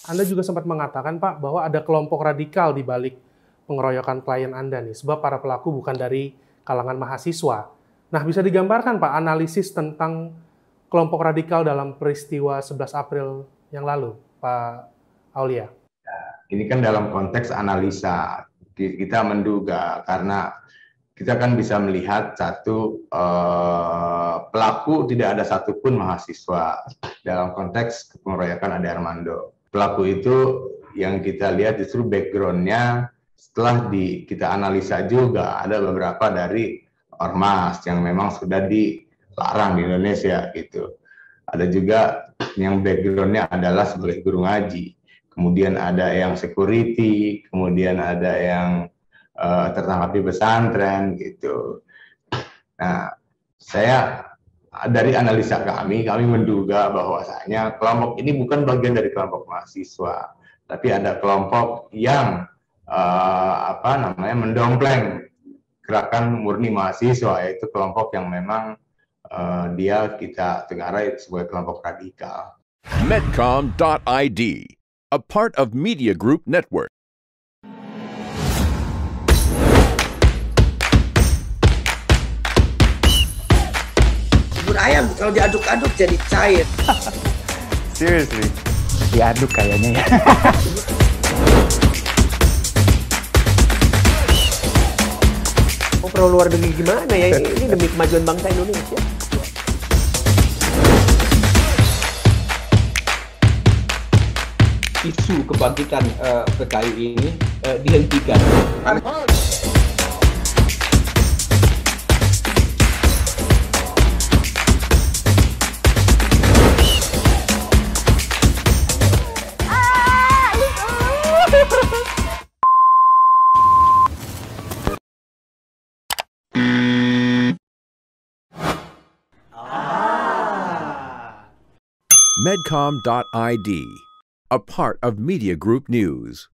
Anda juga sempat mengatakan, Pak, bahwa ada kelompok radikal di balik pengeroyokan klien Anda nih, sebab para pelaku bukan dari kalangan mahasiswa. Nah, bisa digambarkan, Pak, analisis tentang kelompok radikal dalam peristiwa 11 April yang lalu, Pak Aulia? Ini kan dalam konteks analisa, kita menduga karena kita kan bisa melihat pelaku tidak ada satupun mahasiswa dalam konteks pengeroyokan Ade Armando. Pelaku itu yang kita lihat justru background-nya setelah kita analisa juga ada beberapa dari ormas yang memang sudah dilarang di Indonesia gitu. Ada juga yang background-nya adalah sebagai guru ngaji. Kemudian ada yang security, kemudian ada yang tertangkap di pesantren gitu. Nah, dari analisa kami menduga bahwasanya kelompok ini bukan bagian dari kelompok mahasiswa, tapi ada kelompok yang mendompleng gerakan murni mahasiswa, yaitu kelompok yang memang kita tengarai sebagai kelompok radikal. Medcom.id, a part of Media Group Network. Bubur ayam kalau diaduk-aduk jadi cair. Seriously? Diaduk kayaknya ya. Oh, pro luar negeri gimana ya? Ini demi kemajuan bangsa Indonesia. Isu kebangkitan PKI ini dihentikan. Medcom.id, a part of Media Group News.